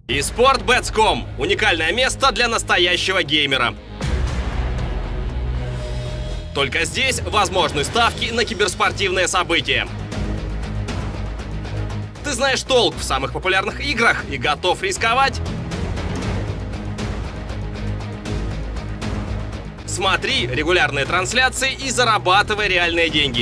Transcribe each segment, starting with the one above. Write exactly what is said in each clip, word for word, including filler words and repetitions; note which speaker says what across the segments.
Speaker 1: и спорт бетс точка ком – уникальное место для настоящего геймера. Только здесь возможны ставки на киберспортивные события. Ты знаешь толк в самых популярных играх и готов рисковать? Смотри регулярные трансляции и зарабатывай реальные деньги.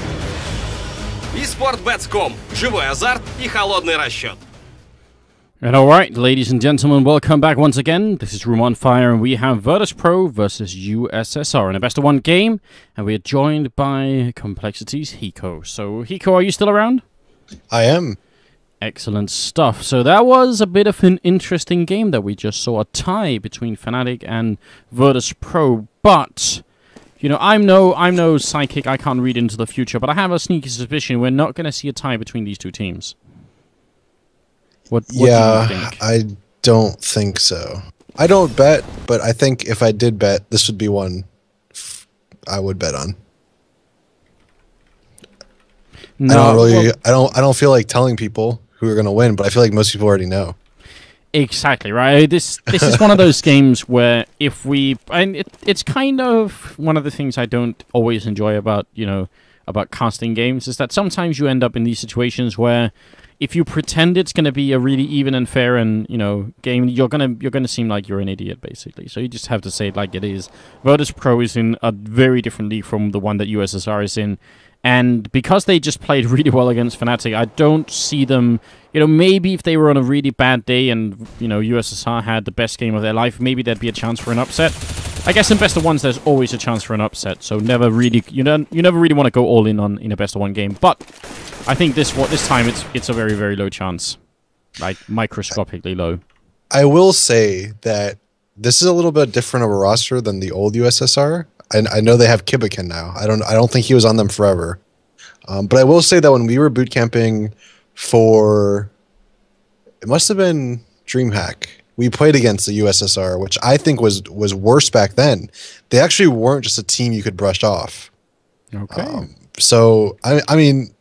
Speaker 1: и спорт бетс точка ком – живой азарт и холодный расчет.
Speaker 2: And alright, ladies and gentlemen, welcome back once again. This is Room on Fire, and we have virtus.pro versus U S S R in a best of one game, and we are joined by Complexity's Hiko. So, Hiko, are you still around?
Speaker 3: I am.
Speaker 2: Excellent stuff. So that was a bit of an interesting game that we just saw, a tie between Fnatic and virtus.pro, but... You know, I'm no, I'm no psychic, I can't read into the future, but I have a sneaky suspicion we're not going to see a tie between these two teams. What, what
Speaker 3: yeah,
Speaker 2: do you think?
Speaker 3: I don't think so. I don't bet, but I think if I did bet, this would be one I would bet on.
Speaker 2: No,
Speaker 3: I don't really,
Speaker 2: well,
Speaker 3: I don't, I don't feel like telling people who are going to win, but I feel like most people already know.
Speaker 2: Exactly right. This this is one of those games where if we, and it, it's kind of one of the things I don't always enjoy about you know about casting games is that sometimes you end up in these situations where if you pretend it's going to be a really even and fair and you know game, you're gonna you're gonna seem like you're an idiot basically. So you just have to say it like it is. virtus.pro is in a very different league from the one that U S S R is in. And because they just played really well against Fnatic, I don't see them, you know, maybe if they were on a really bad day and, you know, U S S R had the best game of their life, maybe there'd be a chance for an upset. I guess in best of ones, there's always a chance for an upset, so never really, you know, you never really want to go all in on in a best of one game. But I think this this time it's it's a very, very low chance, like microscopically low.
Speaker 3: I will say that this is a little bit different of a roster than the old U S S R. I, I know they have Kibikin now. I don't. I don't think he was on them forever. Um, but I will say that when we were boot camping for, it must have been DreamHack. We played against the U S S R, which I think was was worse back then. They actually weren't just a team you could brush off.
Speaker 2: Okay.
Speaker 3: Um, so I, I mean,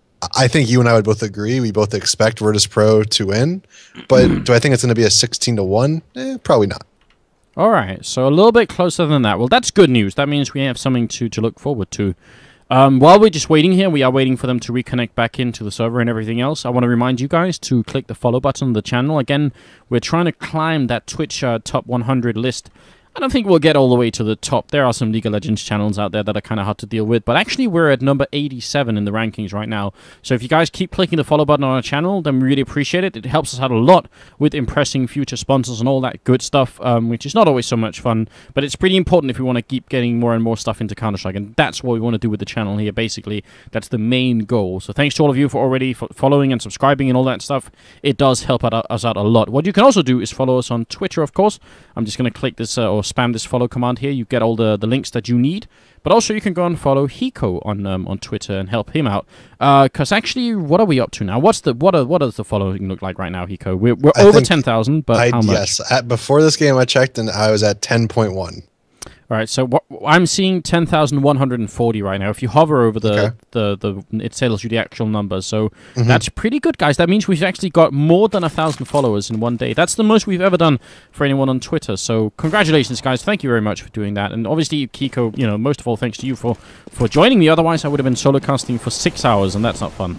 Speaker 3: I think you and I would both agree. We both expect virtus.pro to win, but do I think it's going to be a sixteen to one? Eh, probably not.
Speaker 2: All right, so a little bit closer than that. Well, that's good news. That means we have something to, to look forward to. Um, while we're just waiting here, we are waiting for them to reconnect back into the server and everything else. I want to remind you guys to click the follow button on the channel. Again, we're trying to climb that Twitch uh, top one hundred list. I don't think we'll get all the way to the top. There are some League of Legends channels out there that are kind of hard to deal with. But actually, we're at number eighty-seven in the rankings right now. So if you guys keep clicking the follow button on our channel, then we really appreciate it. It helps us out a lot with impressing future sponsors and all that good stuff, um, which is not always so much fun. But it's pretty important if we want to keep getting more and more stuff into Counter-Strike. And that's what we want to do with the channel here, basically. That's the main goal. So thanks to all of you for already for following and subscribing and all that stuff. It does help out, us out a lot. What you can also do is follow us on Twitter, of course. I'm just going to click this uh, or spam this follow command here. You get all the, the links that you need. But also you can go and follow Hiko on um, on Twitter and help him out. Because uh, actually, what are we up to now? What's the what are, what does the following look like right now, Hiko? We're, we're over ten thousand, but
Speaker 3: I,
Speaker 2: how much?
Speaker 3: Yes, at, before this game I checked and I was at ten point one.
Speaker 2: All right, so what, I'm seeing ten thousand one hundred forty right now. If you hover over the,
Speaker 3: okay.
Speaker 2: the, the, it tells you the actual numbers. So mm-hmm. That's pretty good, guys. That means we've actually got more than one thousand followers in one day. That's the most we've ever done for anyone on Twitter. So congratulations, guys. Thank you very much for doing that. And obviously, Kiko, you know, most of all, thanks to you for, for joining me. Otherwise, I would have been solo casting for six hours, and that's not fun.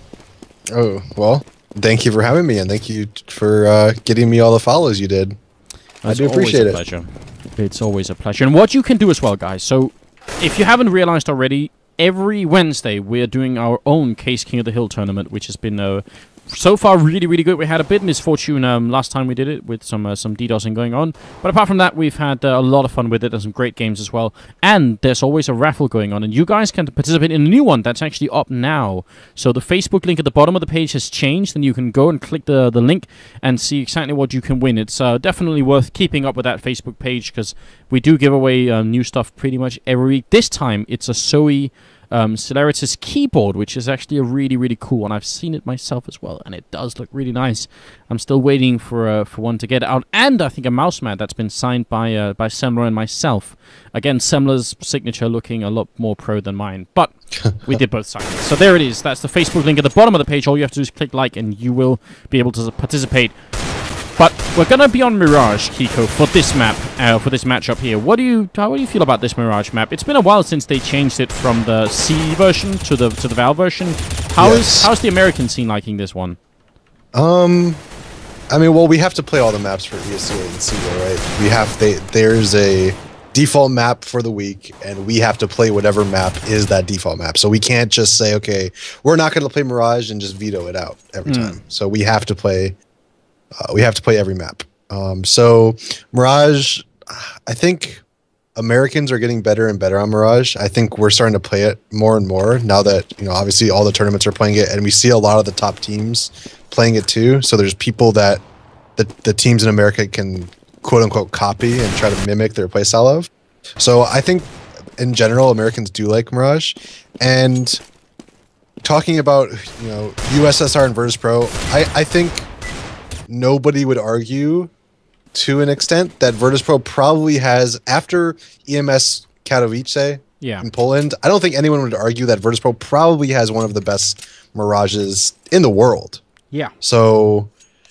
Speaker 3: Oh, well, thank you for having me, and thank you for uh, getting me all the follows you did.
Speaker 2: That's
Speaker 3: I do appreciate
Speaker 2: a
Speaker 3: it.
Speaker 2: Pleasure. It's always a pleasure. And what you can do as well, guys, so if you haven't realized already, every Wednesday we're doing our own Case King of the Hill tournament, which has been uh, so far really, really good. We had a bit of misfortune um, last time we did it with some uh, some DDoSing going on. But apart from that, we've had uh, a lot of fun with it and some great games as well. And there's always a raffle going on. And you guys can participate in a new one that's actually up now. So the Facebook link at the bottom of the page has changed. And you can go and click the, the link and see exactly what you can win. It's uh, definitely worth keeping up with that Facebook page because we do give away uh, new stuff pretty much every week. This time, it's a Zoe Um, Celeritas keyboard, which is actually a really, really cool one. I've seen it myself as well, and it does look really nice. I'm still waiting for uh, for one to get out, and I think a mouse mat that's been signed by uh, by Semler and myself. Again, Semler's signature looking a lot more pro than mine, but we did both sign it. So there it is. That's the Facebook link at the bottom of the page. All you have to do is click like, and you will be able to participate. But we're gonna be on Mirage, Kiko, for this map, uh, for this matchup here. What do you, how do you feel about this Mirage map? It's been a while since they changed it from the C version to the to the Valve version. How yes. is how's the American scene liking this one?
Speaker 3: Um, I mean, well, we have to play all the maps for E S C A and C O, right? We have they there's a default map for the week, and we have to play whatever map is that default map. So we can't just say, okay, we're not going to play Mirage and just veto it out every mm. time. So we have to play. Uh, we have to play every map. Um, so Mirage, I think Americans are getting better and better on Mirage. I think we're starting to play it more and more now that, you know, obviously all the tournaments are playing it, and we see a lot of the top teams playing it too. So there's people that the, the teams in America can quote unquote copy and try to mimic their playstyle of. So I think in general, Americans do like Mirage. And talking about, you know, U S S R and virtus.pro, I, I think nobody would argue to an extent that virtus.pro probably has, after E M S Katowice
Speaker 2: yeah.
Speaker 3: in Poland, I don't think anyone would argue that virtus.pro probably has one of the best Mirages in the world.
Speaker 2: Yeah.
Speaker 3: So,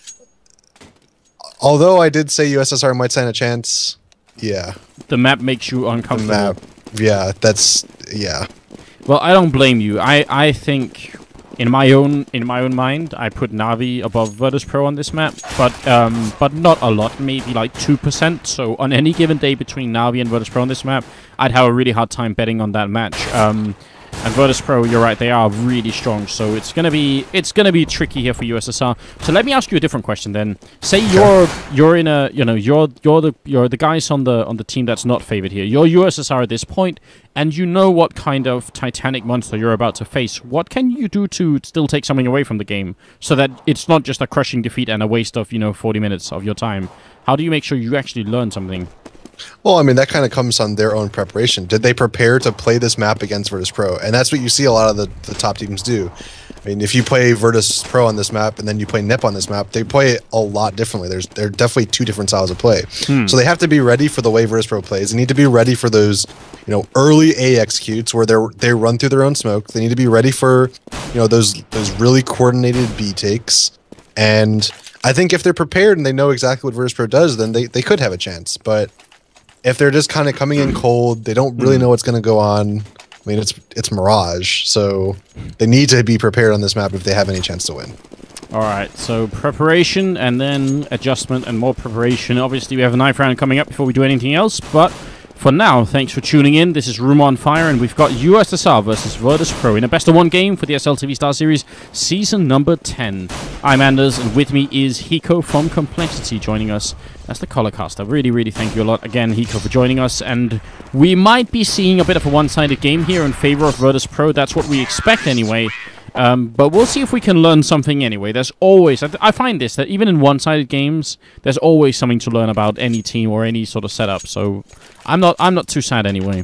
Speaker 3: although I did say U S S R might stand a chance, yeah.
Speaker 2: The map makes you uncomfortable.
Speaker 3: The map, yeah, that's, yeah.
Speaker 2: Well, I don't blame you. I, I think... In my own in my own mind, I put Navi above virtus.pro on this map, but um, but not a lot, maybe like two percent. So on any given day between Navi and virtus.pro on this map, I'd have a really hard time betting on that match. Um, and virtus.pro, you're right, they are really strong. So it's gonna be it's gonna be tricky here for U S S R. So let me ask you a different question then. Say you're you're in a you know you're you're the you're the guys on the on the team that's not favored here. You're U S S R at this point, and you know what kind of Titanic monster you're about to face. What can you do to still take something away from the game so that it's not just a crushing defeat and a waste of, you know, forty minutes of your time? How do you make sure you actually learn something?
Speaker 3: Well, I mean, that kind of comes on their own preparation. Did they prepare to play this map against virtus.pro? And that's what you see a lot of the, the top teams do. I mean, if you play virtus.pro on this map and then you play N I P on this map, they play it a lot differently. There's There are definitely two different styles of play. Hmm. So they have to be ready for the way virtus.pro plays. They need to be ready for those, you know, early A executes where they're they run through their own smoke. They need to be ready for, you know, those those really coordinated B takes. And I think if they're prepared and they know exactly what virtus.pro does, then they, they could have a chance. But if they're just kind of coming in cold, they don't really know what's going to go on. I mean, it's it's Mirage, so they need to be prepared on this map if they have any chance to win.
Speaker 2: All right, so preparation and then adjustment and more preparation. Obviously, we have a knife round coming up before we do anything else, but for now, thanks for tuning in. This is Room on Fire, and we've got U S S R versus virtus.pro in a best of one game for the S L T V Starseries season number ten. I'm Anders, and with me is Hiko from Complexity joining us. That's the Colorcaster. Really, really thank you a lot again, Hiko, for joining us. And we might be seeing a bit of a one-sided game here in favor of virtus.pro. That's what we expect anyway. Um, but we'll see if we can learn something anyway. There's always, I, th I find this, that even in one-sided games, there's always something to learn about any team or any sort of setup. So I'm not, I'm not too sad anyway.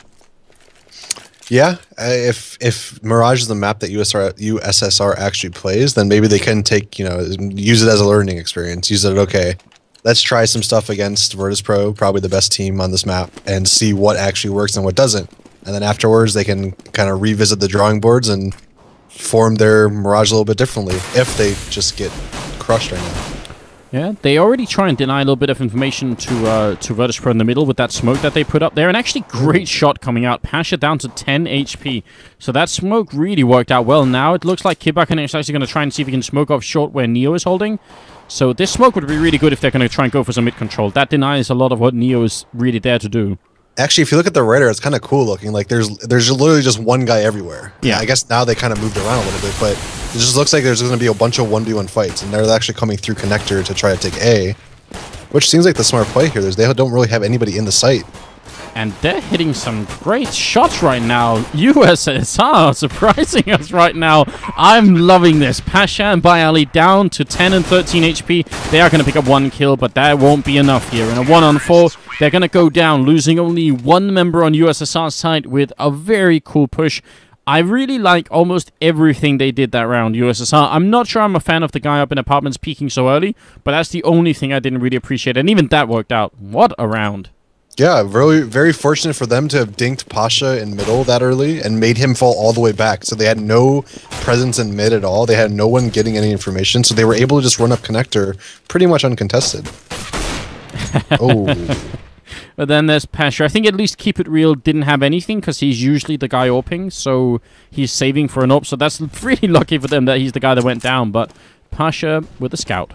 Speaker 3: Yeah, uh, if if Mirage is the map that U S S R actually plays, then maybe they can take, you know, use it as a learning experience. Use it, okay, let's try some stuff against virtus.pro, probably the best team on this map, and see what actually works and what doesn't. And then afterwards, they can kind of revisit the drawing boards and form their Mirage a little bit differently if they just get crushed right now.
Speaker 2: Yeah, they already try and deny a little bit of information to uh, to virtus.pro in the middle with that smoke that they put up there. And actually, great shot coming out. Pasha down to ten H P. So that smoke really worked out well. Now it looks like Kibakan is actually going to try and see if he can smoke off short where Neo is holding. So this smoke would be really good if they're going to try and go for some mid control. That denies a lot of what Neo is really there to do.
Speaker 3: Actually, if you look at the radar, it's kind of cool looking. Like there's there's literally just one guy everywhere.
Speaker 2: Yeah.
Speaker 3: I guess now they kind of moved around a little bit, but it just looks like there's going to be a bunch of one v one fights, and they're actually coming through connector to try to take A, which seems like the smart play here. There's, they don't really have anybody in the site.
Speaker 2: And they're hitting some great shots right now. U S S R surprising us right now. I'm loving this. Pasha and Bayali down to ten and thirteen H P. They are going to pick up one kill, but that won't be enough here. In a one on four, they're going to go down, losing only one member on U S S R's side with a very cool push. I really like almost everything they did that round, U S S R. I'm not sure I'm a fan of the guy up in apartments peeking so early, but that's the only thing I didn't really appreciate. And even that worked out. What a round.
Speaker 3: Yeah, very very fortunate for them to have dinked Pasha in middle that early and made him fall all the way back. So they had no presence in mid at all. They had no one getting any information. So they were able to just run up connector pretty much uncontested. Oh.
Speaker 2: But then there's Pasha. I think at least Keep It Real didn't have anything because he's usually the guy AWPing. So he's saving for an AWP. So that's really lucky for them that he's the guy that went down. But Pasha with the scout.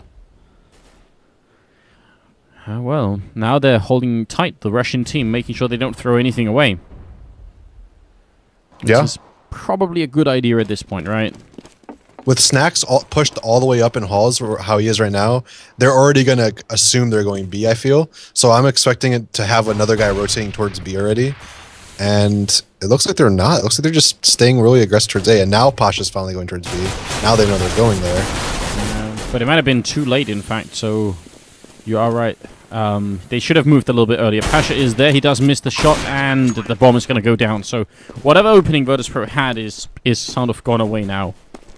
Speaker 2: Uh, well, now they're holding tight, the Russian team, making sure they don't throw anything away. Which
Speaker 3: yeah.
Speaker 2: is probably a good idea at this point, right?
Speaker 3: With Snacks all, pushed all the way up in halls, how he is right now, they're already going to assume they're going B, I feel. So I'm expecting it to have another guy rotating towards B already. And it looks like they're not. It looks like they're just staying really aggressive towards A. And now Pasha's finally going towards B. Now they know they're going there.
Speaker 2: Uh, but it might have been too late, in fact, so you are right. Um, they should have moved a little bit earlier. Pasha is there. He does miss the shot, and the bomb is going to go down. So whatever opening virtus.pro had is is sort of gone away now.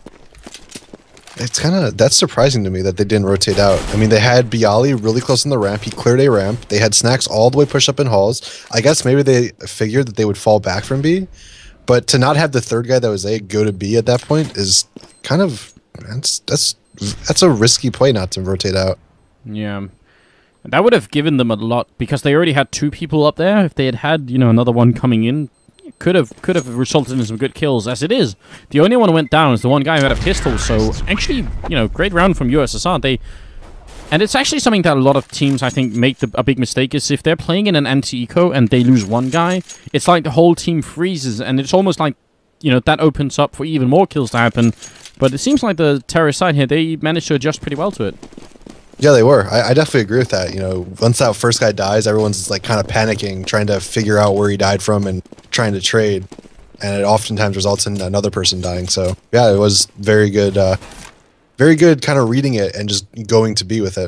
Speaker 3: It's kind of, that's surprising to me that they didn't rotate out. I mean, they had Bialy really close on the ramp. He cleared a ramp. They had Snacks all the way pushed up in halls. I guess maybe they figured that they would fall back from B. But to not have the third guy that was A go to B at that point is kind of, that's that's that's a risky play not to rotate out.
Speaker 2: Yeah. That would have given them a lot because they already had two people up there. If they had had, you know, another one coming in, it could have could have resulted in some good kills. As it is, the only one who went down is the one guy who had a pistol. So actually, you know, great round from U S S R. They and it's actually something that a lot of teams I think make the, a big mistake is if they're playing in an anti-eco and they lose one guy, it's like the whole team freezes, and it's almost like, you know, that opens up for even more kills to happen. But it seems like the terrorist side here, they managed to adjust pretty well to it.
Speaker 3: Yeah, they were. I, I definitely agree with that. You know, once that first guy dies, everyone's like kind of panicking, trying to figure out where he died from and trying to trade. And it oftentimes results in another person dying. So, yeah, it was very good, uh, very good kind of reading it and just going to be with it.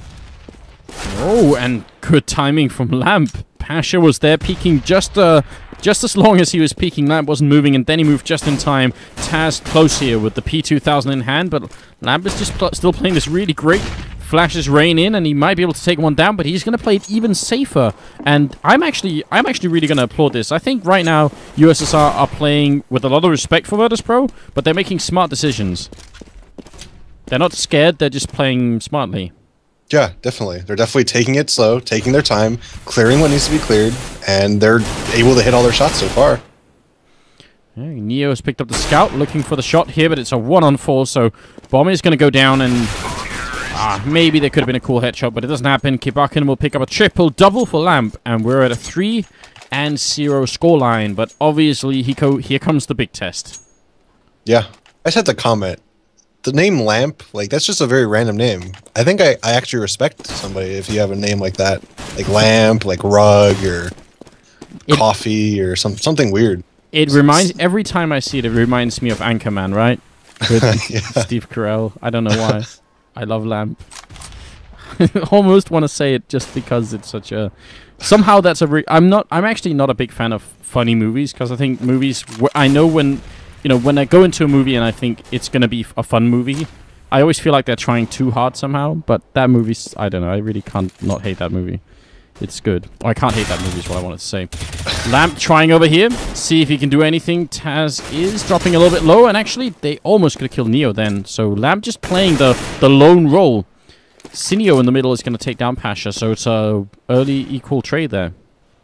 Speaker 2: Oh, and good timing from Lamp. Pasha was there peeking just uh, just as long as he was peeking. Lamp wasn't moving, and then he moved just in time. Taz close here with the P two thousand in hand, but Lamp is just pl still playing this really great. Flashes rain in, and he might be able to take one down, but he's going to play it even safer. And I'm actually, I'm actually really going to applaud this. I think right now U S S R are playing with a lot of respect for virtus.pro, but they're making smart decisions. They're not scared; they're just playing smartly.
Speaker 3: Yeah, definitely. They're definitely taking it slow, taking their time, clearing what needs to be cleared, and they're able to hit all their shots so far.
Speaker 2: Yeah, Neo has picked up the scout, looking for the shot here, but it's a one on four, so Bomb is going to go down and. Ah, maybe there could have been a cool headshot, but it doesn't happen. Kibakin will pick up a triple-double for Lamp, and we're at a three and zero scoreline. But obviously, he co here comes the big test.
Speaker 3: Yeah, I just had to comment. The name Lamp, like, that's just a very random name. I think I, I actually respect somebody if you have a name like that. Like Lamp, like Rug, or it, Coffee, or some, something weird.
Speaker 2: It reminds, every time I see it, it reminds me of Anchorman, right? With
Speaker 3: yeah.
Speaker 2: Steve Carell. I don't know why. I love Lamp. I almost want to say it just because it's such a... Somehow that's a... Re I'm not... I'm actually not a big fan of funny movies, because I think movies... I know when... You know, when I go into a movie and I think it's going to be a fun movie, I always feel like they're trying too hard somehow, but that movie's... I don't know, I really can't not hate that movie. It's good. Or I can't hate that movie is what I wanted to say. Lamp trying over here. See if he can do anything. Taz is dropping a little bit low. And actually, they almost could have killed Neo then. So Lamp just playing the, the lone role. Sinio in the middle is going to take down Pasha. So it's a early equal trade there.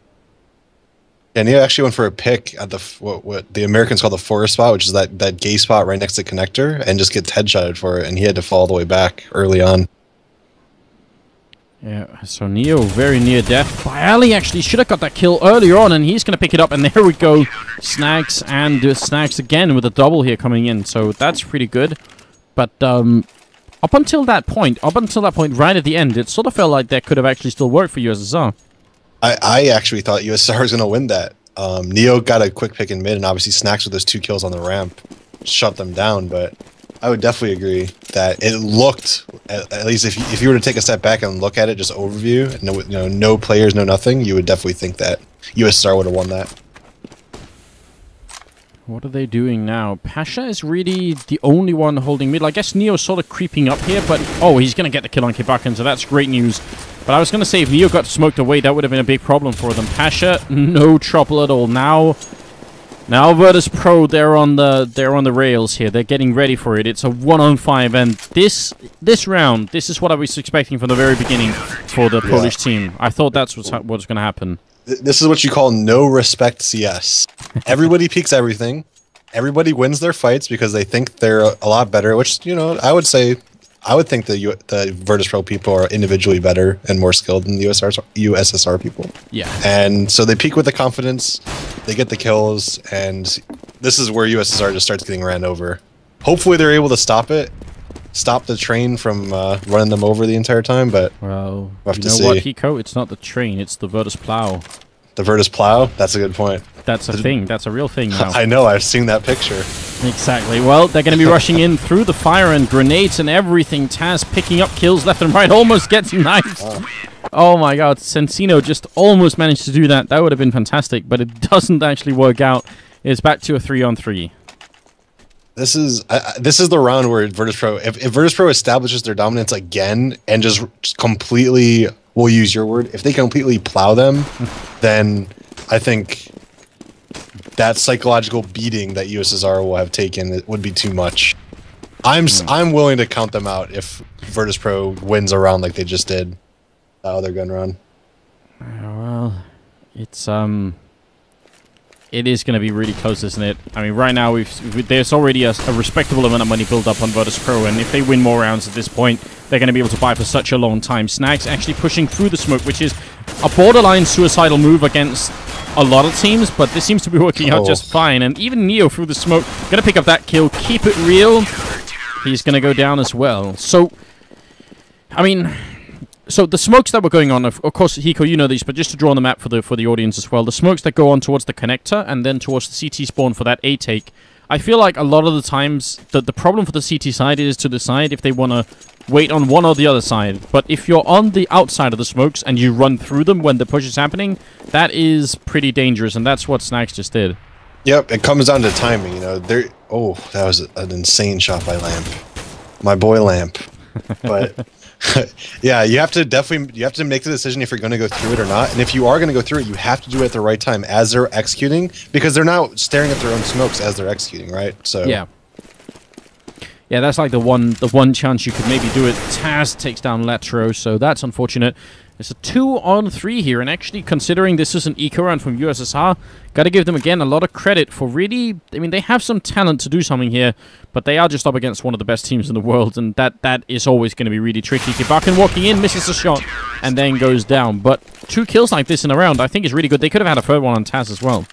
Speaker 3: Yeah, Neo actually went for a pick at the what, what the Americans call the forest spot, which is that, that gay spot right next to connector, and just gets headshotted for it. And he had to fall all the way back early on.
Speaker 2: Yeah, so Neo very near death. Bialy actually should have got that kill earlier on, and he's going to pick it up, and there we go. Snags, and uh, Snags again with a double here coming in, so that's pretty good. But um, up until that point, up until that point, right at the end, it sort of felt like that could have actually still worked for U S S R.
Speaker 3: I, I actually thought U S S R was going to win that. Um, Neo got a quick pick in mid, and obviously Snags with those two kills on the ramp shut them down, but... I would definitely agree that it looked, at, at least if you, if you were to take a step back and look at it, just overview, no, you know, no players, no nothing, you would definitely think that U S S R would have won that.
Speaker 2: What are they doing now? Pasha is really the only one holding mid. I guess Neo's sort of creeping up here, but... Oh, he's going to get the kill on Kibakin, so that's great news. But I was going to say, if Neo got smoked away, that would have been a big problem for them. Pasha, no trouble at all. Now, now virtus.pro, they're on the they're on the rails here. They're getting ready for it. It's a one on five, and this this round, this is what I was expecting from the very beginning for the yeah. Polish team. I thought that's what's ha what's going to happen.
Speaker 3: This is what you call no respect C S. Everybody peeks everything. Everybody wins their fights because they think they're a lot better. Which, you know, I would say. I would think the U the virtus.pro people are individually better and more skilled than the U S S R, U S S R people.
Speaker 2: Yeah.
Speaker 3: And so they peak with the confidence, they get the kills, and this is where U S S R just starts getting ran over. Hopefully they're able to stop it, stop the train from uh, running them over the entire time, but
Speaker 2: well,
Speaker 3: we'll have
Speaker 2: you
Speaker 3: to
Speaker 2: know
Speaker 3: see.
Speaker 2: what, Hiko? It's not the train, it's the virtus plow.
Speaker 3: The virtus plow? That's a good point.
Speaker 2: That's a thing. That's a real thing now.
Speaker 3: I know. I've seen that picture.
Speaker 2: Exactly. Well, they're going to be rushing in through the fire and grenades and everything. Taz picking up kills left and right. Almost gets knifed. Oh. oh my god. Sensino just almost managed to do that. That would have been fantastic, but it doesn't actually work out. It's back to a three on three.
Speaker 3: This is uh, this is the round where virtus.pro, if, if virtus.pro establishes their dominance again and just, just completely, we'll use your word, if they completely plow them, then I think that psychological beating that U S S R will have taken, it would be too much. I'm mm. I'm willing to count them out if virtus.pro wins a round like they just did that other gun run.
Speaker 2: Uh, well, it's um, it is going to be really close, isn't it? I mean, right now we've, we've there's already a, a respectable amount of money built up on virtus.pro, and if they win more rounds at this point, they're going to be able to buy for such a long time. Snags actually pushing through the smoke, which is a borderline suicidal move against a lot of teams, but this seems to be working out oh. just fine. And even Neo through the smoke, going to pick up that kill, keep it real. He's going to go down as well. So, I mean, so the smokes that were going on, of, of course, Hiko, you know these, but just to draw on the map for the for the audience as well, the smokes that go on towards the connector and then towards the C T spawn for that A take, I feel like a lot of the times that the problem for the C T side is to decide if they want to wait on one or the other side. But if you're on the outside of the smokes and you run through them when the push is happening, that is pretty dangerous, and that's what Snags just did.
Speaker 3: Yep, it comes down to timing, you know. There, oh, that was an insane shot by Lamp. My boy Lamp. But yeah, you have to definitely you have to make the decision if you're going to go through it or not. And if you are going to go through it, you have to do it at the right time as they're executing, because they're now staring at their own smokes as they're executing, right? So
Speaker 2: yeah. Yeah, that's like the one the one chance you could maybe do it. Taz takes down Letro, so that's unfortunate. It's a two on three here, and actually considering this is an eco round from U S S R, gotta give them again a lot of credit for really, I mean, they have some talent to do something here, but they are just up against one of the best teams in the world, and that that is always going to be really tricky. Kibakin walking in, misses a shot, and then goes down. But two kills like this in a round, I think is really good. They could have had a third one on Taz as well.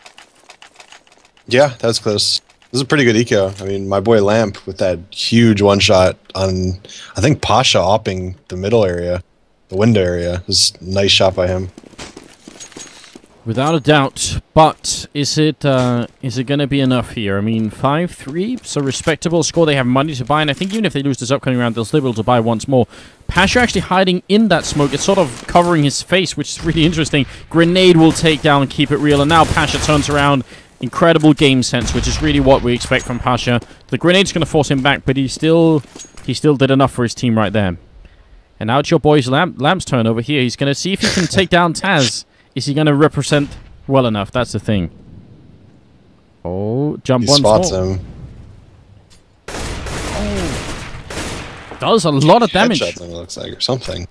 Speaker 3: Yeah, that was close. This is a pretty good eco. I mean, my boy Lamp with that huge one shot on, I think, Pasha opping the middle area, the window area. It was a nice shot by him.
Speaker 2: Without a doubt. But is it uh, is it going to be enough here? I mean, five three, so respectable score. They have money to buy, and I think even if they lose this upcoming round, they'll still be able to buy once more. Pasha actually hiding in that smoke. It's sort of covering his face, which is really interesting. Grenade will take down and keep it real, and now Pasha turns around. Incredible game sense, which is really what we expect from Pasha. The grenade's going to force him back, but he still he still did enough for his team right there. And now it's your boy's Lamp, Lamp's turn over here. He's going to see if he can take down Taz. Is he going to represent well enough? That's the thing. Oh, jump
Speaker 3: he
Speaker 2: once
Speaker 3: spots
Speaker 2: more.
Speaker 3: him.
Speaker 2: Oh. Does a lot of damage.
Speaker 3: Headshots him, it looks like, or something.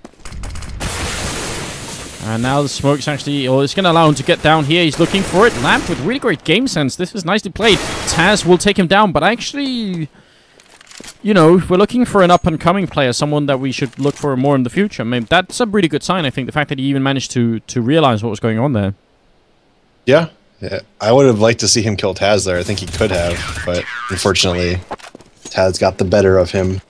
Speaker 2: And now the smoke's actually, oh, it's going to allow him to get down here. He's looking for it. Lamp with really great game sense. This is nicely played. Taz will take him down, but actually, you know, if we're looking for an up-and-coming player, someone that we should look for more in the future, I mean, that's a really good sign, I think, the fact that he even managed to, to realize what was going on there.
Speaker 3: Yeah. yeah. I would have liked to see him kill Taz there. I think he could have, but unfortunately, Taz got the better of him.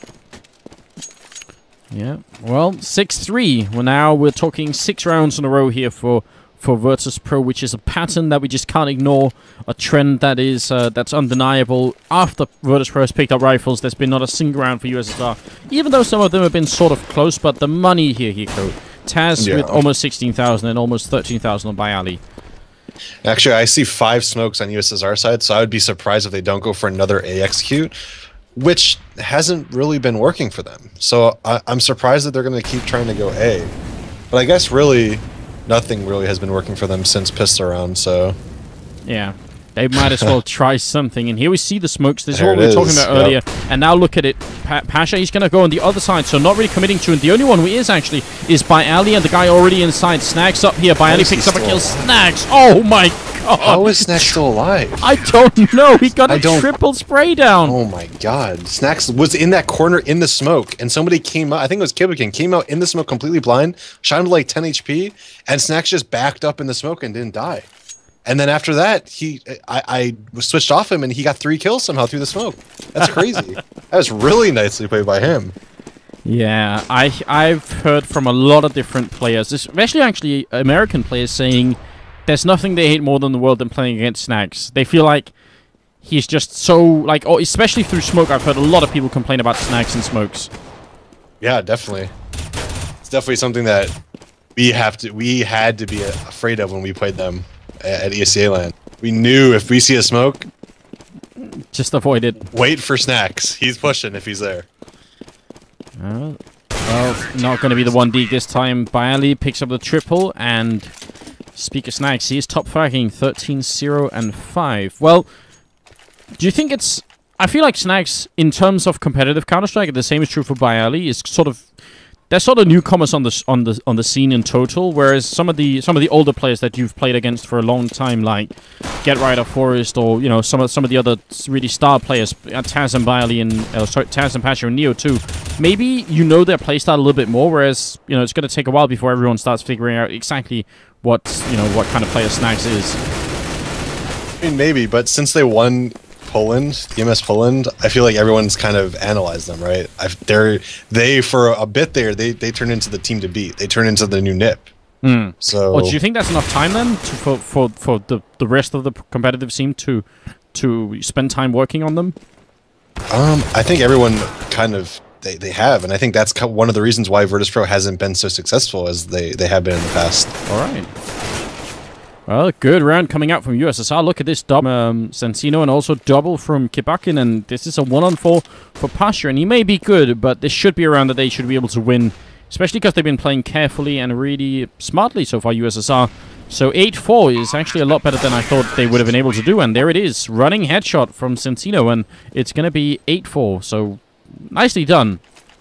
Speaker 2: Yeah, well, six three. Well, now we're talking six rounds in a row here for for virtus.pro, which is a pattern that we just can't ignore, a trend that is uh, that's undeniable. After virtus.pro has picked up rifles, there's been not a single round for U S S R, even though some of them have been sort of close. But the money here, Hiko, Taz yeah. with almost sixteen thousand and almost thirteen thousand on Bayali.
Speaker 3: Actually, I see five smokes on U S S R side, so I would be surprised if they don't go for another A execute, which hasn't really been working for them. So I, I'm surprised that they're going to keep trying to go A. But I guess really nothing really has been working for them since Pistol around, so...
Speaker 2: Yeah. They might as well try something. And here we see the smokes. This is
Speaker 3: There
Speaker 2: what
Speaker 3: it
Speaker 2: we were
Speaker 3: is.
Speaker 2: talking about
Speaker 3: Yep.
Speaker 2: earlier. And now look at it. Pa Pasha, he's going to go on the other side, so not really committing to it. The only one who is actually is by Ali, and the guy already inside. Snags up here. By Ali
Speaker 3: is he
Speaker 2: picks up a
Speaker 3: still
Speaker 2: kill.
Speaker 3: alive?
Speaker 2: Snags. Oh my god.
Speaker 3: How is Snacks still alive?
Speaker 2: I don't know. He got
Speaker 3: I
Speaker 2: a
Speaker 3: don't-
Speaker 2: triple spray down.
Speaker 3: Oh my god. Snacks was in that corner in the smoke, and somebody came out, I think it was Kibikin, came out in the smoke completely blind, shot him to like ten H P, and Snacks just backed up in the smoke and didn't die. And then after that, he, I, I switched off him, and he got three kills somehow through the smoke. That's crazy. That was really nicely played by him.
Speaker 2: Yeah, I, I've heard from a lot of different players, especially actually American players, saying there's nothing they hate more than the world than playing against Snags. They feel like he's just so, like, oh, especially through smoke. I've heard a lot of people complain about Snags and smokes.
Speaker 3: Yeah, definitely. It's definitely something that we have to, we had to be afraid of when we played them at E S C A land. We knew if we see a smoke,
Speaker 2: Just avoid it.
Speaker 3: wait for Snacks. He's pushing if he's there.
Speaker 2: Uh, well, not going to be the one D this time. Baali picks up the triple, and Speaker Snags, he is top fragging thirteen zero and five. Well, do you think it's... I feel like Snags, in terms of competitive Counter-Strike, the same is true for Baali, is sort of... They're sort of newcomers on the on the on the scene in total, whereas some of the some of the older players that you've played against for a long time, like Get Right or Forest, or you know some of some of the other really star players, uh, Taz and Baali and uh, sorry, Taz and Pasha and Neo too. Maybe you know their playstyle a little bit more, whereas you know it's going to take a while before everyone starts figuring out exactly what you know what kind of player Snags is.
Speaker 3: I mean, maybe, but since they won Poland, E M S Poland, I feel like everyone's kind of analyzed them, right? I've, they're they for a bit there, they they turned into the team to beat. They turned into the new N I P.
Speaker 2: Hmm.
Speaker 3: So,
Speaker 2: Well, do you think that's enough time then to, for for for the the rest of the competitive scene to to spend time working on them?
Speaker 3: um, I think everyone kind of they, they have, and I think that's co- one of the reasons why virtus.pro hasn't been so successful as they they have been in the past.
Speaker 2: All right. Well, good round coming out from U S S R. Look at this double um, Sensino and also double from Kibakin, and this is a one-on-four for Pasha, and he may be good, but this should be a round that they should be able to win, especially because they've been playing carefully and really smartly so far, U S S R. So eight four is actually a lot better than I thought they would have been able to do, and there it is. Running headshot from Sensino, and it's going to be eight four, so nicely done.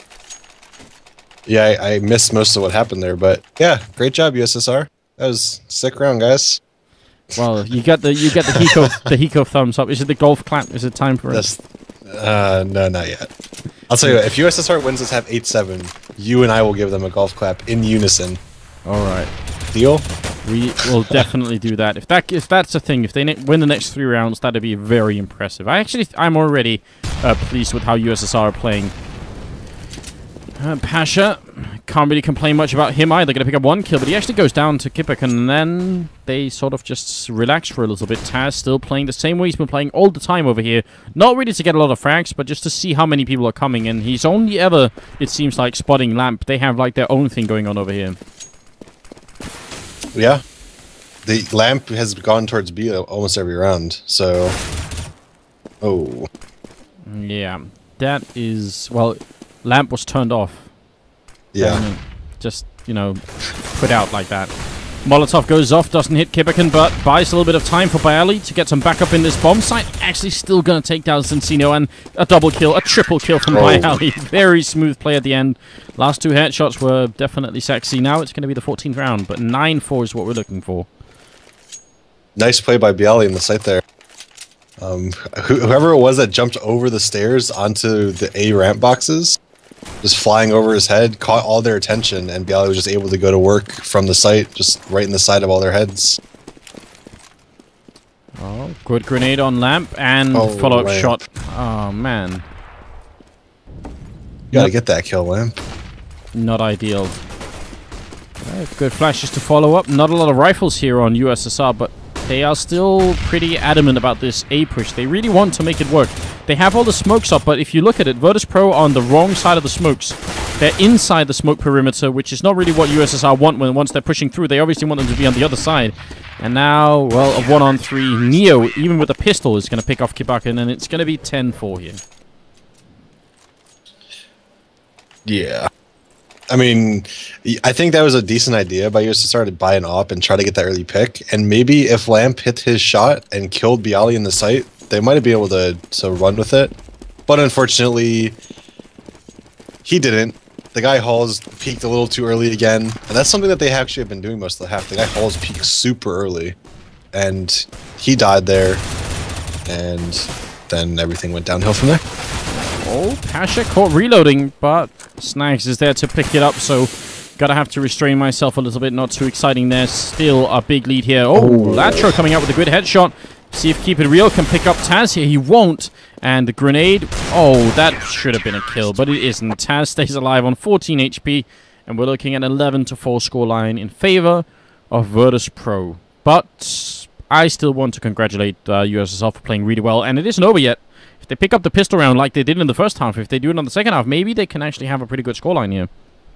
Speaker 3: Yeah, I, I missed most of what happened there, but yeah, great job, U S S R. That was a sick round, guys.
Speaker 2: Well, you get the you get the Hiko the Hiko thumbs up. Is it the golf clap? Is it time for it?
Speaker 3: That's, uh, no, not yet. I'll tell you what, if U S S R wins this half eight seven, you and I will give them a golf clap in unison.
Speaker 2: All right.
Speaker 3: Deal?
Speaker 2: We will definitely do that. If that if that's a thing, if they ne win the next three rounds, that'd be very impressive. I actually, I'm already uh, pleased with how U S S R are playing. Uh, Pasha, can't really complain much about him either. Gonna pick up one kill, but he actually goes down to Kipik, and then they sort of just relax for a little bit. Taz still playing the same way he's been playing all the time over here. Not really to get a lot of frags, but just to see how many people are coming, and he's only ever, it seems like, spotting Lamp. They have like their own thing going on over here.
Speaker 3: Yeah. The lamp has gone towards B almost every round, so... Oh.
Speaker 2: Yeah, that is... Well, Lamp was turned off.
Speaker 3: Yeah.
Speaker 2: Um, just, you know, put out like that. Molotov goes off, doesn't hit Kibikin, but buys a little bit of time for Baali to get some backup in this bomb site. Actually still going to take down Sensino, and a double kill, a triple kill from
Speaker 3: Oh.
Speaker 2: Baali. Very smooth play at the end. Last two headshots were definitely sexy. Now it's going to be the fourteenth round, but nine four is what we're looking for.
Speaker 3: Nice play by Bialy in the site there. Um, wh whoever it was that jumped over the stairs onto the A ramp boxes, just flying over his head, caught all their attention, and Bialy was just able to go to work from the site, just right in the side of all their heads.
Speaker 2: Oh, good grenade on Lamp, and
Speaker 3: Oh,
Speaker 2: follow-up
Speaker 3: Lamp.
Speaker 2: shot. Oh, man.
Speaker 3: You gotta
Speaker 2: Yep.
Speaker 3: get that kill, Lamp.
Speaker 2: Not ideal. Uh, good flashes to follow up. Not a lot of rifles here on U S S R, but they are still pretty adamant about this A push. They really want to make it work. They have all the smokes up, but if you look at it, virtus.pro on the wrong side of the smokes. They're inside the smoke perimeter, which is not really what U S S R want when once they're pushing through. They obviously want them to be on the other side. And now, well, a one-on-three. Neo, even with a pistol, is going to pick off Kibakin, and it's going to be ten four here.
Speaker 3: Yeah. I mean, I think that was a decent idea by U S S R to buy an op and try to get that early pick. And maybe if Lamp hit his shot and killed Bialy in the site, they might have been able to, to run with it. But unfortunately, he didn't. The guy Halls peaked a little too early again. And that's something that they actually have been doing most of the half. The guy Halls peaked super early. And he died there. And then everything went downhill from there.
Speaker 2: Oh, Pasha caught reloading, but Snags is there to pick it up, so gotta have to restrain myself a little bit. Not too exciting there. Still a big lead here. Oh, Latro coming out with a good headshot. See if Keep It Real can pick up Taz here. He won't. And the grenade. Oh, that should have been a kill, but it isn't. Taz stays alive on fourteen H P, and we're looking at an eleven to four scoreline in favor of virtus dot pro. But I still want to congratulate uh, U S S R for playing really well, and it isn't over yet. If they pick up the pistol round like they did in the first half, if they do it on the second half, maybe they can actually have a pretty good scoreline here.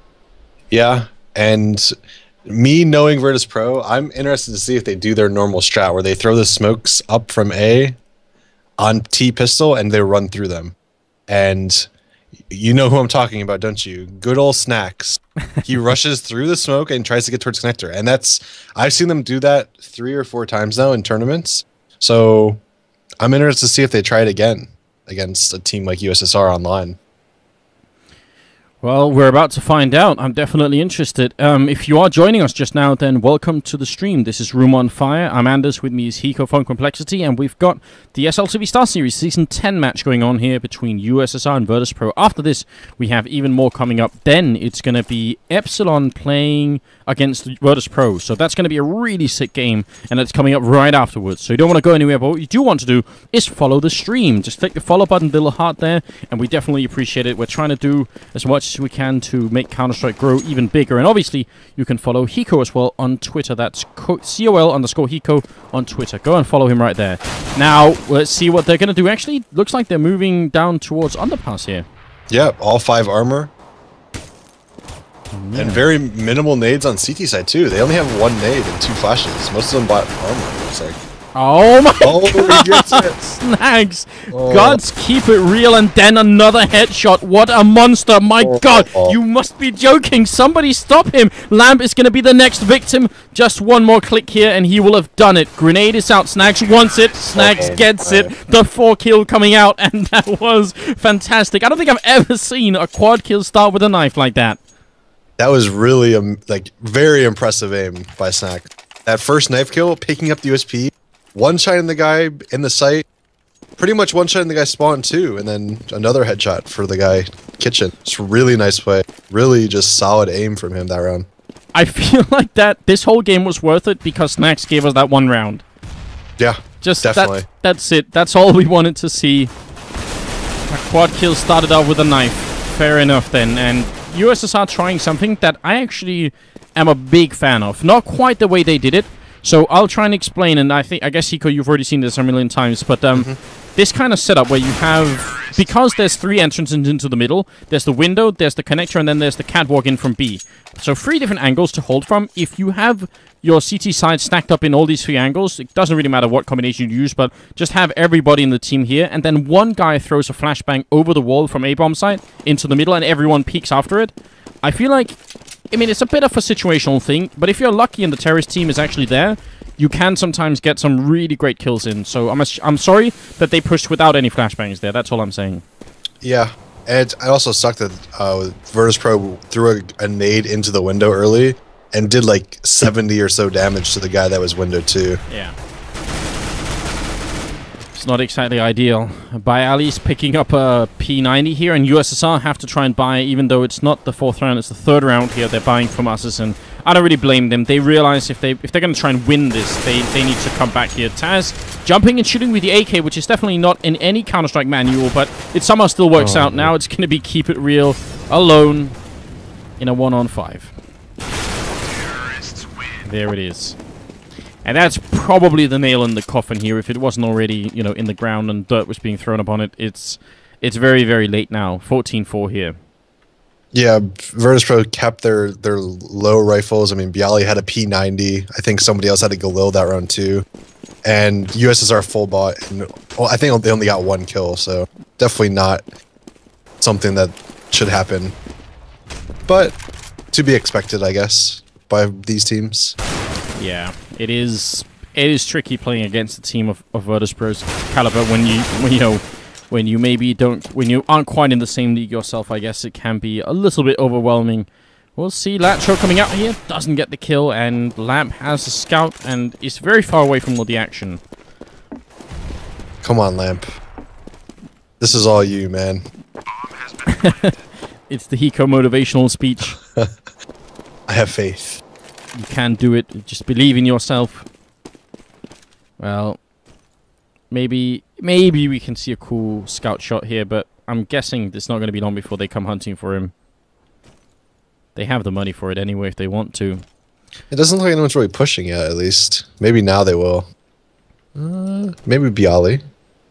Speaker 3: Yeah, and me knowing virtus dot pro, I'm interested to see if they do their normal strat where they throw the smokes up from A on T pistol and they run through them. And you know who I'm talking about, don't you? Good old Snacks. He rushes through the smoke and tries to get towards connector. And that's, I've seen them do that three or four times now in tournaments. So I'm interested to see if they try it again against a team like U S S R online.
Speaker 2: Well, we're about to find out. I'm definitely interested. Um, if you are joining us just now, then welcome to the stream. This is Room on Fire. I'm Anders, with me is Hiko from Complexity, and we've got the S L T V Starseries Season ten match going on here between U S S R and virtus dot pro. After this, we have even more coming up. Then it's going to be Epsilon playing against virtus dot pro. So that's going to be a really sick game, and it's coming up right afterwards. So you don't want to go anywhere, but what you do want to do is follow the stream. Just click the follow button, little heart there, and we definitely appreciate it. We're trying to do as much as we can to make Counter-Strike grow even bigger. And obviously, you can follow Hiko as well on Twitter. That's C O L underscore Hiko on Twitter. Go and follow him right there. Now, let's see what they're going to do. Actually, looks like they're moving down towards Underpass here.
Speaker 3: Yep, all five armor.
Speaker 2: Yeah.
Speaker 3: And very minimal nades on C T side, too. They only have one nade and two flashes. Most of them bought armor, it looks like.
Speaker 2: Oh my
Speaker 3: oh,
Speaker 2: god!
Speaker 3: He gets it.
Speaker 2: Snags!
Speaker 3: Oh.
Speaker 2: Gods, keep it real, and then another headshot. What a monster! My
Speaker 3: oh,
Speaker 2: god!
Speaker 3: Oh.
Speaker 2: You must be joking! Somebody stop him! Lamp is going to be the next victim. Just one more click here, and he will have done it. Grenade is out. Snags wants it. Snags
Speaker 3: oh,
Speaker 2: gets
Speaker 3: my.
Speaker 2: it. The four kill coming out, and that was fantastic. I don't think I've ever seen a quad kill start with a knife like that.
Speaker 3: That was really, um, like, very impressive aim by Snack. That first knife kill, picking up the U S P, one-shotting the guy in the site, pretty much one-shotting the guy spawn too, and then another headshot for the guy kitchen. It's a really nice play. Really just solid aim from him that round.
Speaker 2: I feel like that this whole game was worth it because Snacks gave us that one round.
Speaker 3: Yeah,
Speaker 2: Just
Speaker 3: definitely.
Speaker 2: That, that's it. That's all we wanted to see. A quad kill started out with a knife. Fair enough then. And U S S R trying something that I actually am a big fan of. Not quite the way they did it. So I'll try and explain, and I think I guess Hiko, you've already seen this a million times, but um, mm-hmm. this kind of setup where you have, because there's three entrances into the middle, there's the window, there's the connector, and then there's the catwalk in from B. So three different angles to hold from. If you have your C T side stacked up in all these three angles, it doesn't really matter what combination you use, but just have everybody in the team here, and then one guy throws a flashbang over the wall from A-bomb side into the middle, and everyone peeks after it. I feel like, I mean, it's a bit of a situational thing, but if you're lucky and the terrorist team is actually there, you can sometimes get some really great kills in. So I'm, I'm sorry that they pushed without any flashbangs there. That's all I'm saying.
Speaker 3: Yeah, and I also sucked that uh, virtus dot pro threw a, a nade into the window early and did like seventy or so damage to the guy that was window two.
Speaker 2: Yeah. It's not exactly ideal. Bialy's picking up a P ninety here, and U S S R have to try and buy, even though it's not the fourth round, it's the third round here. They're buying from us, and I don't really blame them. They realize if they if they're going to try and win this, they they need to come back here. Taz jumping and shooting with the A K, which is definitely not in any Counter-Strike manual, but it somehow still works oh, out. Man. Now it's going to be Keep It Real alone in a one on five. There it is. And that's probably the nail in the coffin here. If it wasn't already, you know, in the ground and dirt was being thrown upon it, it's it's very, very late now. fourteen four here.
Speaker 3: Yeah, virtus dot pro kept their, their low rifles. I mean, Bialy had a P ninety. I think somebody else had a Galil that round too. And U S S R full bot. And, well, I think they only got one kill, so definitely not something that should happen but to be expected, I guess, by these teams.
Speaker 2: Yeah, it is. It is tricky playing against a team of, of virtus.pro's caliber when you when you know when you maybe don't when you aren't quite in the same league yourself. I guess it can be a little bit overwhelming. We'll see. Latro coming out here doesn't get the kill, and Lamp has a scout and is very far away from all the action.
Speaker 3: Come on, Lamp. This is all you, man.
Speaker 2: It's the Hiko motivational speech.
Speaker 3: I have faith.
Speaker 2: You can do it. Just believe in yourself. Well, maybe maybe we can see a cool scout shot here, but I'm guessing it's not going to be long before they come hunting for him. They have the money for it anyway if they want to.
Speaker 3: It doesn't look like anyone's really pushing yet, at least. Maybe now they will. Uh, maybe Bialy.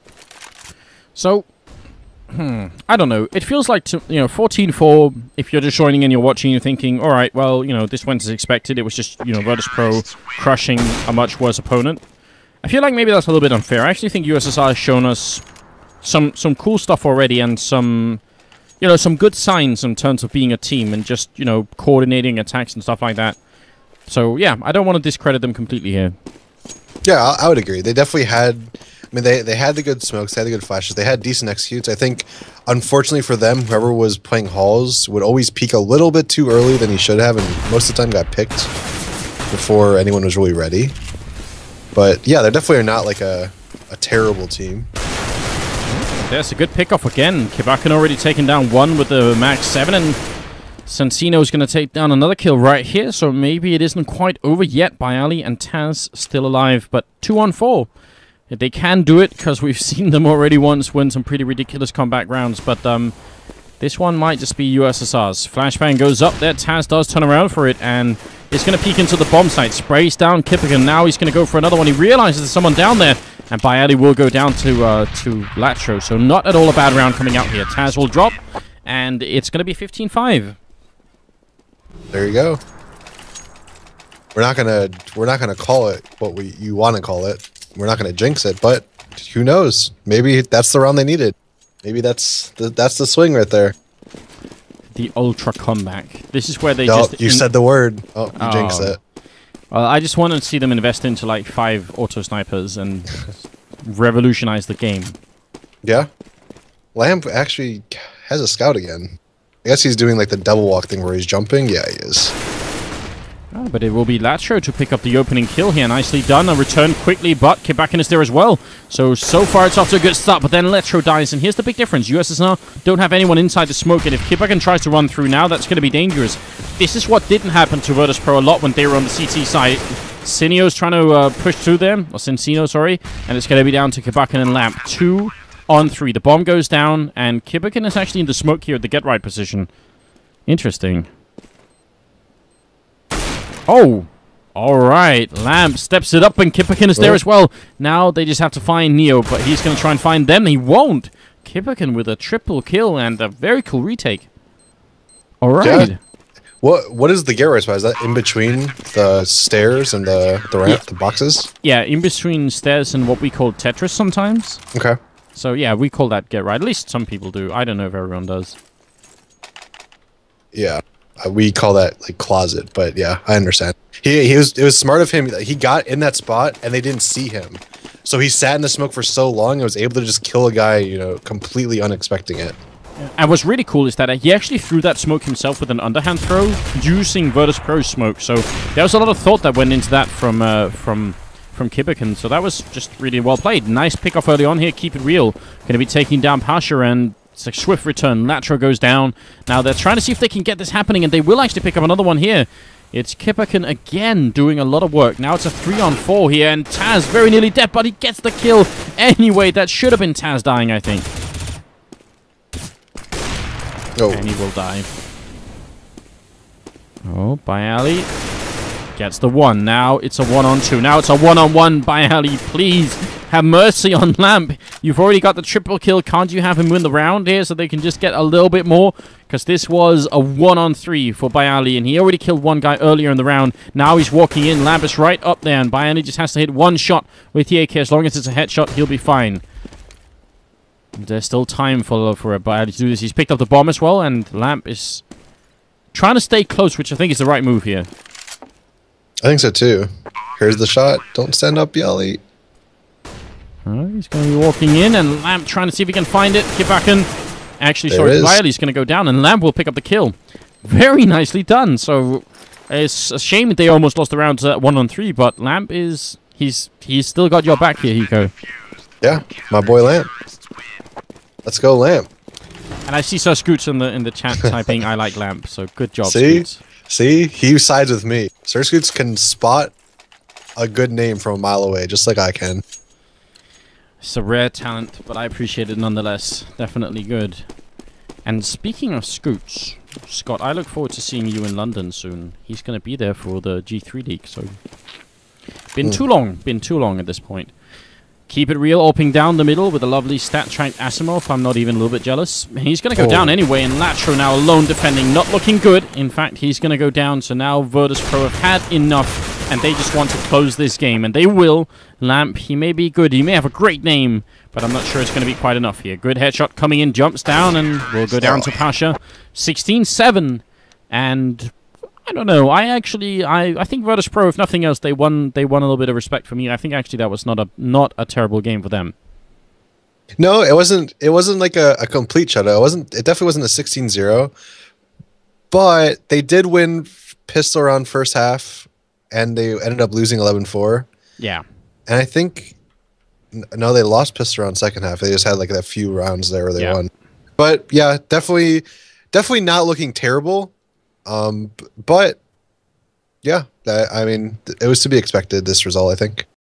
Speaker 2: So, hmm, I don't know. It feels like, to, you know, fourteen four, if you're just joining and you're watching, you're thinking, all right, well, you know, this went as expected. It was just, you know, virtus.pro crushing a much worse opponent. I feel like maybe that's a little bit unfair. I actually think U S S R has shown us some some cool stuff already and some, you know, some good signs in terms of being a team and just, you know, coordinating attacks and stuff like that. So, yeah, I don't want to discredit them completely here.
Speaker 3: Yeah, I, I would agree. They definitely had... I mean, they, they had the good smokes, they had the good flashes, they had decent executes. I think, unfortunately for them, whoever was playing Halls would always peak a little bit too early than he should have, and most of the time got picked before anyone was really ready. But, yeah, they definitely are not like a, a terrible team.
Speaker 2: There's a good pickoff again. Kibakan already taken down one with the max seven, and Sensino is going to take down another kill right here, so maybe it isn't quite over yet. Bialy and Taz still alive, but two on four. They can do it, because we've seen them already once win some pretty ridiculous comeback rounds, but um, this one might just be U S S R's. Flashbang goes up there, Taz does turn around for it, and it's going to peek into the bomb site. Sprays down Kipigan, now he's going to go for another one. He realizes there's someone down there, and Bialy will go down to uh, to Latro, so not at all a bad round coming out here. Taz will drop, and it's going to be fifteen five.
Speaker 3: There you go. We're not gonna we're not gonna call it what we you want to call it. We're not going to jinx it, but who knows? Maybe that's the round they needed. Maybe that's the, that's the swing right there.
Speaker 2: The ultra comeback. This is where they
Speaker 3: no,
Speaker 2: just...
Speaker 3: you said the word. Oh, you
Speaker 2: oh.
Speaker 3: jinxed it.
Speaker 2: Well, I just want to see them invest into like five auto snipers and revolutionize the game.
Speaker 3: Yeah. Lamp actually has a scout again. I guess he's doing like the double walk thing where he's jumping. Yeah, he is.
Speaker 2: Oh, but it will be Latro to pick up the opening kill here. Nicely done. A return quickly, but Kibakan is there as well. So, so far it's off to a good start, but then Latro dies, and here's the big difference. U S S R don't have anyone inside the smoke, and if Kibakan tries to run through now, that's going to be dangerous. This is what didn't happen to virtus.pro a lot when they were on the C T side. Sinio's trying to uh, push through them, or Sensino, sorry, and it's going to be down to Kibakan and Lamp. Two on three. The bomb goes down, and Kibakan is actually in the smoke here at the get-right position. Interesting. Oh, all right. Lamp steps it up, and Kipikan is there as well. Now they just have to find Neo, but he's going to try and find them. He won't. Kipikan with a triple kill and a very cool retake. All right.
Speaker 3: Yeah. What What is the get right spot? Is that in between the stairs and the the ramp, yeah. the boxes?
Speaker 2: Yeah, in between stairs and what we call Tetris sometimes.
Speaker 3: Okay.
Speaker 2: So yeah, we call that get right. At least some people do. I don't know if everyone does.
Speaker 3: Yeah. Uh, we call that like closet, but yeah, I understand. He he was it was smart of him. He got in that spot and they didn't see him, so he sat in the smoke for so long and was able to just kill a guy, you know, completely unexpecting it.
Speaker 2: Yeah. And what's really cool is that he actually threw that smoke himself with an underhand throw using virtus.pro's smoke. So there was a lot of thought that went into that from uh, from from Kipikan. So that was just really well played. Nice pick off early on here. Keep it real. Going to be taking down Pasha, and it's a swift return. Latro goes down. Now they're trying to see if they can get this happening, and they will actually pick up another one here. It's Kipikan again doing a lot of work. Now it's a three on four here, and Taz very nearly dead, but he gets the kill anyway. That should have been Taz dying, I think.
Speaker 3: Oh.
Speaker 2: And he will die. Oh, Bialy gets the one. Now it's a one on two. Now it's a one on one. Bialy, please have mercy on Lamp. You've already got the triple kill. Can't you have him win the round here so they can just get a little bit more? Because this was a one on three for Bialy, and he already killed one guy earlier in the round. Now he's walking in. Lamp is right up there, and Bialy just has to hit one shot with the A K. As long as it's a headshot, he'll be fine. There's still time for for Bialy to do this. He's picked up the bomb as well, and Lamp is trying to stay close, which I think is the right move here.
Speaker 3: I think so too. Here's the shot. Don't stand up, Yali.
Speaker 2: Uh, he's going to be walking in, and Lamp trying to see if he can find it. Kibakken, actually,
Speaker 3: There
Speaker 2: sorry,
Speaker 3: it is.
Speaker 2: Riley's going to go down, and Lamp will pick up the kill. Very nicely done. So it's a shame that they almost lost the round to one on three, but Lamp is he's he's still got your back here, Hiko.
Speaker 3: Yeah, my boy Lamp. Let's go, Lamp.
Speaker 2: And I see Sir Scoots in the in the chat typing, "I like Lamp." So good job,
Speaker 3: See?
Speaker 2: Scoots.
Speaker 3: See, he sides with me. Sir Scoots can spot a good name from a mile away, just like I can.
Speaker 2: It's a rare talent, but I appreciate it nonetheless. Definitely good. And speaking of Scoots, Scott, I look forward to seeing you in London soon. He's going to be there for the G three League, so... Been
Speaker 3: Mm.
Speaker 2: too long, been too long at this point. Keep it real, opening down the middle with a lovely stat track Asimov. I'm not even a little bit jealous. He's going to go
Speaker 3: Oh.
Speaker 2: down anyway, and Latro now alone defending, not looking good. In fact, he's going to go down, so now virtus.pro have had enough, and they just want to close this game, and they will. Lamp, he may be good, he may have a great name, but I'm not sure it's going to be quite enough here. Good headshot coming in, jumps down, and will go down to Pasha. sixteen seven, and... I don't know. I actually, I, I think virtus.pro, if nothing else, they won. They won a little bit of respect for me. I think actually that was not a not a terrible game for them.
Speaker 3: No, it wasn't. It wasn't like a, a complete shutout. It wasn't. It definitely wasn't a sixteen zero. But they did win pistol round first half, and they ended up losing eleven four.
Speaker 2: Yeah.
Speaker 3: And I think n- no, they lost pistol round second half. They just had like that few rounds there where they
Speaker 2: Yeah.
Speaker 3: won. But yeah, definitely, definitely not looking terrible. Um, b- but yeah, I, I mean, th- it was to be expected. This result, I think.